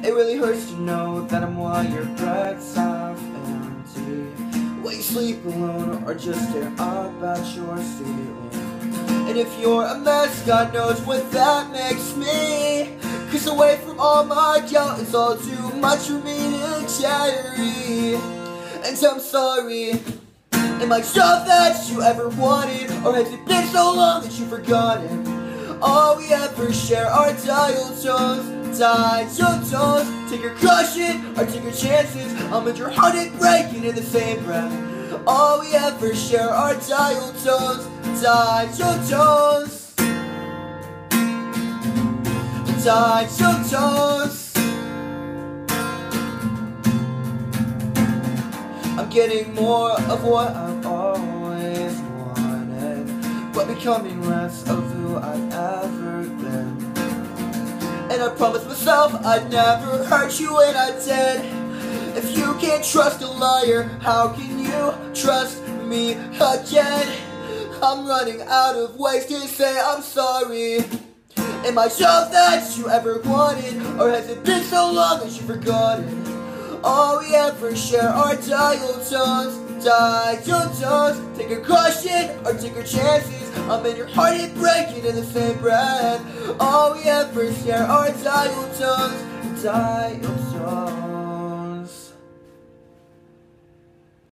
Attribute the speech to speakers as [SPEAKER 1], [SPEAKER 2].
[SPEAKER 1] It really hurts to know that I'm while your breath's half empty. Will you sleep alone or just stare up at your ceiling? And if you're a mess, God knows what that makes me. 'Cause away from all my guilt, it's all too much for me to carry. And I'm sorry. Am I stuff that you ever wanted? Or has it been so long that you've forgotten? All we ever share are dial tones, dial tones. Take your caution or take your chances. I'll make your heart breaking in the same breath. All we ever share are dial tones, dial tones, dial tones. I'm getting more of what I've always wanted, but becoming less of who I've ever been. And I promised myself I'd never hurt you, and I did. If you can't trust a liar, how can you trust me again? I'm running out of ways to say I'm sorry. Am I stuff that you ever wanted, or has it been so long that you've forgotten? All we ever share are dial tones, dial tones. Take your caution or take your chances. I'm in your heart breaking in the same breath. All we ever share are dial tones, dial tones.